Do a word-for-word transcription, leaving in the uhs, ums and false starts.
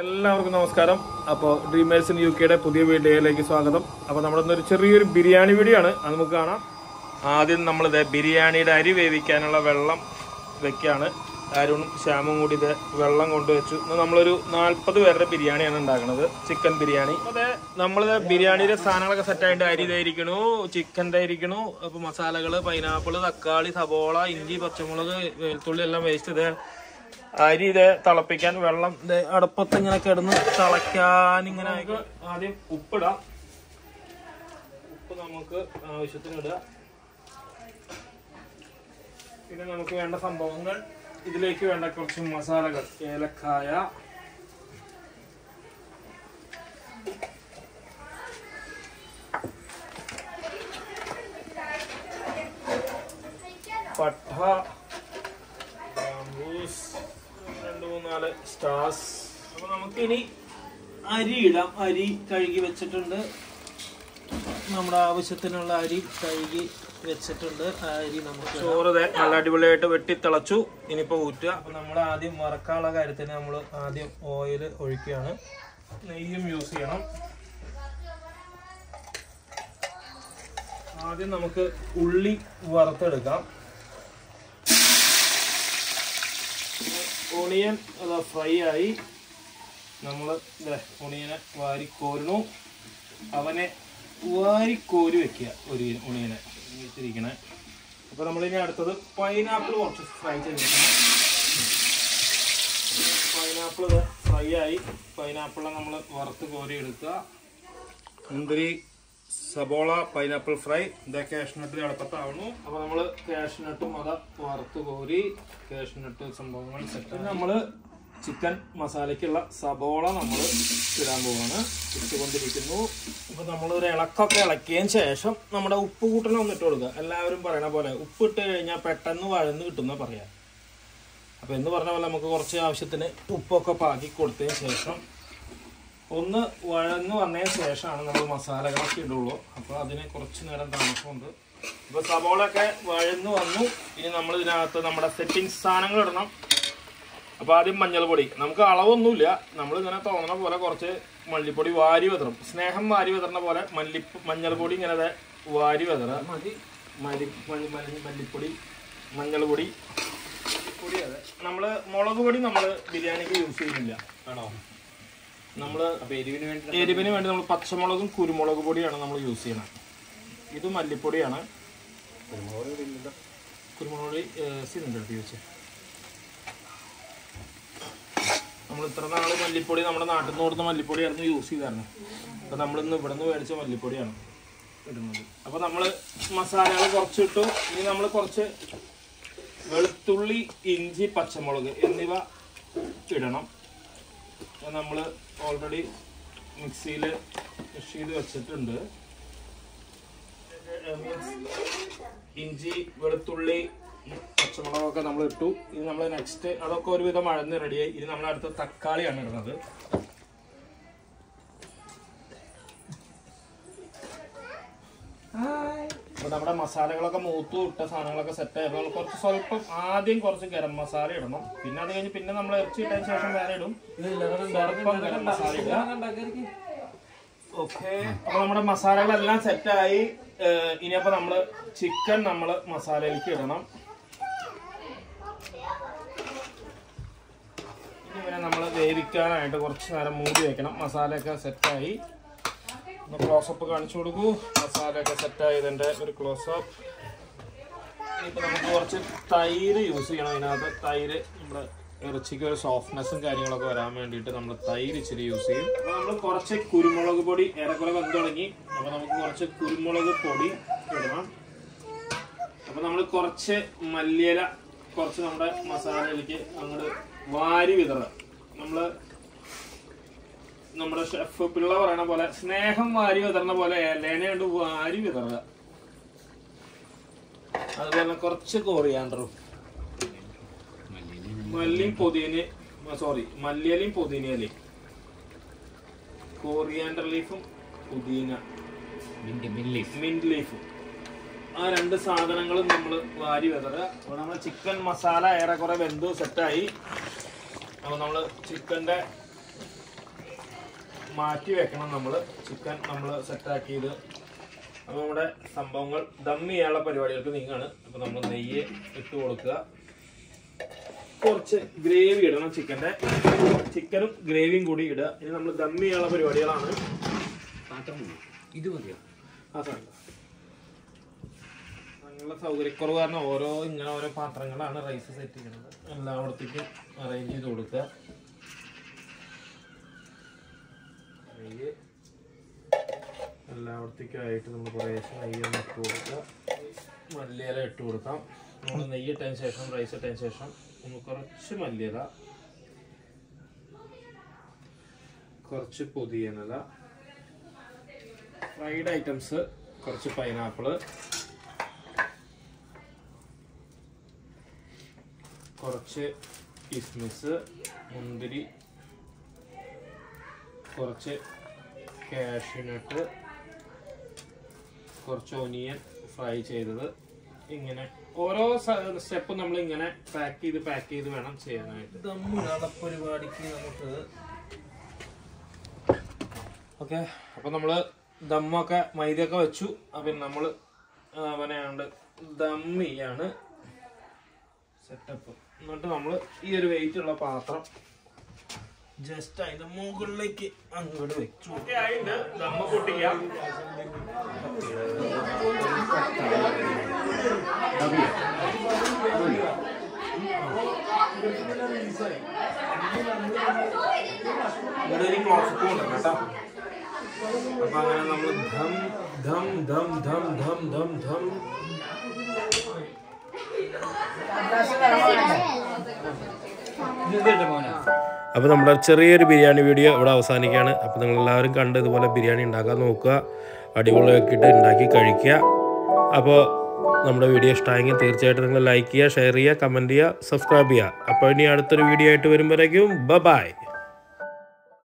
എല്ലാവർക്കും നമസ്കാരം. അപ്പോൾ ഡ്രീമേഴ്സ് ഇൻ യു കെയുടെ പുതിയ വീഡിയോയിലേക്ക് സ്വാഗതം. അപ്പോൾ നമ്മുടെ ഇന്നൊരു ചെറിയൊരു ബിരിയാണി വീഡിയോ ആണ്, അത് നമുക്ക് കാണാം. ആദ്യം നമ്മളിത് ബിരിയാണിയുടെ അരി വേവിക്കാനുള്ള വെള്ളം വെക്കുകയാണ്. ആരും ശ്യാമും കൂടി ഇത് വെള്ളം കൊണ്ടുവച്ചു. നമ്മളൊരു നാൽപ്പത് പേരുടെ ബിരിയാണിയാണ് ഉണ്ടാക്കുന്നത്, ചിക്കൻ ബിരിയാണി. അതെ, നമ്മളിത് ബിരിയാണിയുടെ സാധനങ്ങളൊക്കെ സെറ്റായിട്ട് അരി ഇതായിരിക്കണു, ചിക്കൻ്റെ ആയിരിക്കണു. അപ്പോൾ മസാലകൾ, പൈനാപ്പിൾ, തക്കാളി, സബോള, ഇഞ്ചി, പച്ചമുളക്, വെളുത്തുള്ളി എല്ലാം വേസ്റ്റ്. ഇത് അരി ഇത് തിളപ്പിക്കാൻ വെള്ളം ഇത് അടുപ്പത്ത് ഇങ്ങനെ കിടന്ന് തിളയ്ക്കാൻ ഇങ്ങനെ. ആദ്യം ഉപ്പിടാം. ഉപ്പ് നമുക്ക് ആവശ്യത്തിന് ഇടുക. പിന്നെ നമുക്ക് വേണ്ട സംഭവങ്ങൾ, ഇതിലേക്ക് വേണ്ട കുറച്ച് മസാലകൾ: ഏലക്കായ, പട്ട, രണ്ട് മൂന്നാല് സ്റ്റാർസ്. അപ്പൊ നമുക്കിനി അരി ഇടാം. അരി കഴുകി വെച്ചിട്ടുണ്ട്. നമ്മുടെ ആവശ്യത്തിനുള്ള അരി കഴുകി വെച്ചിട്ടുണ്ട്. അരി നമുക്ക് ചോറ് നല്ല അടിപൊളിയായിട്ട് വെട്ടി തിളച്ചു. ഇനിയിപ്പോ ഊറ്റുക. അപ്പൊ നമ്മൾ ആദ്യം വറക്കാനുള്ള കാര്യത്തിന് നമ്മൾ ആദ്യം ഓയിൽ ഒഴിക്കുകയാണ്. നെയ്യും യൂസ് ചെയ്യണം. ആദ്യം നമുക്ക് ഉള്ളി വറുത്തെടുക്കാം. ഓണിയൻ അത് ഫ്രൈ ആയി. നമ്മൾ ഓണിയനെ വാരിക്കോരുന്നു. അവനെ വാരിക്കോരി വെക്കുക, ഒരു ഓണിയനെ വെച്ചിരിക്കണേ. അപ്പോൾ നമ്മളിനി അടുത്തത് പൈനാപ്പിൾ കുറച്ച് ഫ്രൈ ചെയ്തിരിക്കണം. പൈനാപ്പിൾ ഫ്രൈ ആയി. പൈനാപ്പിളെ നമ്മൾ വറുത്ത് കോരി എടുക്കുക. മുന്തിരി, സബോള, പൈനാപ്പിൾ ഫ്രൈ. ഇതാ കാഷ്നട്ട് അടുപ്പത്താവുന്നു. അപ്പോൾ നമ്മൾ കാഷ്നട്ടും അത് വറുത്ത് കോരി, കാഷ്നട്ട് സംഭവങ്ങൾ സെറ്റ്. നമ്മൾ ചിക്കൻ മസാലയ്ക്കുള്ള സബോള നമ്മൾ ഇടാൻ പോവാണ്. ഇട്ടുകൊണ്ടിരിക്കുന്നു. അപ്പോൾ നമ്മളൊരു ഇളക്കൊക്കെ ഇളക്കിയതിന് ശേഷം നമ്മുടെ ഉപ്പ് കൂട്ടണം ഒന്നിട്ട് കൊടുക്കുക. എല്ലാവരും പറയണ പോലെ ഉപ്പ് ഇട്ട് കഴിഞ്ഞാൽ പെട്ടെന്ന് വഴന്ന് കിട്ടുന്ന പറയാം. അപ്പോൾ എന്ന് പറഞ്ഞ പോലെ നമുക്ക് കുറച്ച് ആവശ്യത്തിന് ഉപ്പൊക്കെ പാകി കൊടുത്തതിന് ശേഷം ഒന്ന് വഴന്ന് വന്നതിന് ശേഷമാണ് നമ്മൾ മസാലകളൊക്കെ ഇടുള്ളൂ. അപ്പോൾ അതിന് കുറച്ച് നേരം താമസമുണ്ട്. ഇപ്പോൾ സബോളൊക്കെ വഴന്ന് വന്നു. ഇനി നമ്മൾ ഇതിനകത്ത് നമ്മുടെ സെറ്റിംഗ് സാധനങ്ങൾ ഇടണം. അപ്പോൾ ആദ്യം മഞ്ഞൾപ്പൊടി. നമുക്ക് അളവൊന്നുമില്ല, നമ്മളിങ്ങനെ തോന്നണ പോലെ കുറച്ച് മല്ലിപ്പൊടി വാരി വിതറും. സ്നേഹം വാരി വിതറുന്ന പോലെ മല്ലി മഞ്ഞൾപ്പൊടി ഇങ്ങനെ വാരി വിതറ മതി. മല്ലി മല്ലിപ്പൊടി, മഞ്ഞൾപ്പൊടി പൊടി. അതെ, നമ്മൾ മുളക് പൊടി നമ്മൾ ബിരിയാണിക്ക് യൂസ് ചെയ്യുന്നില്ല ആണോ. നമ്മൾ എരിവിന് വേണ്ടി എരിവിന് വേണ്ടി നമ്മൾ പച്ചമുളകും കുരുമുളക് പൊടിയാണ് നമ്മൾ യൂസ് ചെയ്യണം. ഇത് മല്ലിപ്പൊടിയാണ്. കുരുമുളക് പൊടി സിലിണ്ടർ യൂസ് ചെയ്യും. നമ്മൾ ഇത്ര നാൾ മല്ലിപ്പൊടി നമ്മുടെ നാട്ടിൽ നിന്ന് കൊടുത്ത മല്ലിപ്പൊടിയായിരുന്നു യൂസ് ചെയ്തായിരുന്നു. അപ്പോൾ നമ്മളിന്ന് ഇവിടെ നിന്ന് മേടിച്ച മല്ലിപ്പൊടിയാണ് ഇടുന്നത്. അപ്പോൾ നമ്മൾ മസാലകൾ കുറച്ചിട്ടു. ഇനി നമ്മൾ കുറച്ച് വെളുത്തുള്ളി, ഇഞ്ചി, പച്ചമുളക് എന്നിവ ഇടണം. നമ്മൾ ഓൾറെഡി മിക്സിയിൽ മിക്സ് ചെയ്ത് വെച്ചിട്ടുണ്ട്. ഇഞ്ചി, വെളുത്തുള്ളി, പച്ചമുളകൊക്കെ നമ്മൾ ഇട്ടു. ഇനി നമ്മൾ നെക്സ്റ്റ് അതൊക്കെ ഒരുവിധം മഴന്ന് റെഡിയായി. ഇനി നമ്മൾ അടുത്ത തക്കാളിയാണ് ഇടുന്നത്. അപ്പോൾ നമ്മുടെ മസാലകളൊക്കെ മൂത്തു ഇട്ട സാധനങ്ങളൊക്കെ സെറ്റ് ആയിരുന്നു. നമ്മൾ കുറച്ച് സ്വല്പം ആദ്യം കുറച്ച് ഗരം മസാല ഇടണം. പിന്നെ അത് കഴിഞ്ഞ് പിന്നെ നമ്മൾ ഇറച്ചി ഇട്ടതിന് ശേഷം വേറെ ഇടും. സ്വല്പം ഗരം മസാല ഇടുക. ഓക്കെ, അപ്പോൾ നമ്മുടെ മസാലകളെല്ലാം സെറ്റായി. ഇനിയപ്പോൾ നമ്മൾ ചിക്കൻ നമ്മൾ മസാലയിലേക്ക് ഇടണം. ഇനി പിന്നെ നമ്മൾ വേവിക്കാനായിട്ട് കുറച്ച് നേരം മൂടി വെക്കണം. മസാലയൊക്കെ സെറ്റായി. ഒന്ന് ക്ലോസപ്പ് കാണിച്ചു കൊടുക്കൂ. മസാലയൊക്കെ സെറ്റായതിൻ്റെ ഒരു ക്ലോസപ്പ്. ഇനിയിപ്പോൾ നമുക്ക് കുറച്ച് തൈര് യൂസ് ചെയ്യണം. അതിനകത്ത് തൈര് നമ്മുടെ ഇറച്ചിക്ക് ഒരു സോഫ്റ്റ്നെസ്സും കാര്യങ്ങളൊക്കെ വരാൻ വേണ്ടിയിട്ട് നമ്മൾ തൈര് ഇച്ചിരി യൂസ് ചെയ്യും. അപ്പോൾ നമ്മൾ കുറച്ച് കുരുമുളക് പൊടി ഏറെക്കുറെ വന്ന് തുടങ്ങി. അപ്പോൾ നമുക്ക് കുറച്ച് കുരുമുളക് പൊടി ഇടണം. അപ്പോൾ നമ്മൾ കുറച്ച് മല്ലിയില കുറച്ച് നമ്മുടെ മസാലയിലേക്ക് അങ്ങോട്ട് വാരി വിതറുക. നമ്മൾ നമ്മുടെ ഷെഫ് പിള്ള പറയണ പോലെ സ്നേഹം വാരി വിതറുന്ന പോലെ ഇലേനെ കൊണ്ട് വാരി വിതറുക. അതുപോലെ കുറച്ച് കോറിയാണ്ടറും മല്ലിയും പുതിന സോറി മല്ലിയിലയും പുതിനയിലയും കോറിയാണ്ടർ ലീഫും പുതിന മിന്റ് ലീഫും ആ രണ്ട് സാധനങ്ങളും നമ്മൾ വാരി വിതറുക. അപ്പോൾ നമ്മൾ ചിക്കൻ മസാല ഏറെക്കുറെ വെന്ത് സെറ്റായി. അപ്പോൾ നമ്മൾ ചിക്കൻ്റെ മാറ്റി വെക്കണം. നമ്മൾ ചിക്കൻ നമ്മൾ സെറ്റാക്കിയത്. അപ്പോൾ നമ്മുടെ സംഭവങ്ങൾ ദം ചെയ്യാനുള്ള പരിപാടികൾക്ക് നീങ്ങാണ്. അപ്പോൾ നമ്മൾ നെയ്യ് ഇട്ട് കൊടുക്കുക. കുറച്ച് ഗ്രേവി ഇടണം. ചിക്കൻ്റെ ചിക്കനും ഗ്രേവിയും കൂടി ഇടുക. ഇനി നമ്മൾ ദം ചെയ്യാനുള്ള പരിപാടികളാണ്. ഇത് മതിയോ? ആ സാധനം നല്ല സൗകര്യക്കുറവ് കാരണം ഓരോ ഇങ്ങനെ ഓരോ പാത്രങ്ങളാണ് റൈസ് സെറ്റ് ചെയ്യുന്നത്. എല്ലായിടത്തേക്കും അറേഞ്ച് ചെയ്ത് കൊടുക്കുക. നെയ്യ് എല്ലായിടത്തേക്കും ആയിട്ട് നമ്മൾ കുറേശ്ശെ നെയ്യ് ഒന്ന് ഇട്ട് കൊടുക്കുക. മല്ലിയില ഇട്ട് കൊടുക്കാം. നമ്മൾ നെയ്യ് ഇട്ടതിന് ശേഷം റൈസ് ഇട്ടതിന് ശേഷം ഒന്ന് കുറച്ച് മല്ലിയില, കുറച്ച് പുതിയനില, ഫ്രൈഡ് ഐറ്റംസ്, കുറച്ച് പൈനാപ്പിള്, കുറച്ച് കിസ്മിസ്, മുന്തിരി, കുറച്ച് കാഷ്യൂനട്ട്, കുറച്ച് ഒനിയൻ ഫ്രൈ ചെയ്തത്. ഇങ്ങനെ ഓരോ സ്റ്റെപ്പും നമ്മൾ ഇങ്ങനെ പാക്ക് ചെയ്ത് പാക്ക് ചെയ്ത് വേണം ചെയ്യാനായിട്ട്. ദമ്മിനുള്ള പരിപാടിക്ക് നമുക്ക് ഓക്കെ. അപ്പം നമ്മൾ ദമ്മൊക്കെ മൈദയൊക്കെ വെച്ചു. അപ്പം നമ്മൾ അവനെയാണ്ട് ദം ചെയ്യാണ് സെറ്റപ്പ്. എന്നിട്ട് നമ്മൾ ഈ ഒരു വെയിറ്റ് ഉള്ള പാത്രം ജസ്റ്റ് അതിന്റെ മുകളിലേക്ക് അങ്ങോട്ട് വെച്ചു. ആയിട്ട് ദമ്മ പൊട്ടിക്കാം. ഇവിടെ ഒരു ക്ലോസപ്പ് ഉണ്ട് കേട്ടോ. അപ്പൊ അങ്ങനെ നമ്മൾ ധം ധം ധം ധം ധം ധം ധം അപ്പോൾ നമ്മുടെ ചെറിയൊരു ബിരിയാണി വീഡിയോ ഇവിടെ അവസാനിക്കുകയാണ്. അപ്പോൾ നിങ്ങളെല്ലാവരും കണ്ട് ഇതുപോലെ ബിരിയാണി ഉണ്ടാക്കാൻ നോക്കുക. അടിപൊളിയാക്കിയിട്ട് ഉണ്ടാക്കി കഴിക്കുക. അപ്പോൾ നമ്മുടെ വീഡിയോ ഇഷ്ടമായെങ്കിൽ തീർച്ചയായിട്ടും നിങ്ങൾ ലൈക്ക് ചെയ്യുക, ഷെയർ ചെയ്യുക, കമൻറ്റ് ചെയ്യുക, സബ്സ്ക്രൈബ് ചെയ്യുക. അപ്പോൾ ഇനി അടുത്തൊരു വീഡിയോ ആയിട്ട് വരുമ്പോഴേക്കും ബൈ.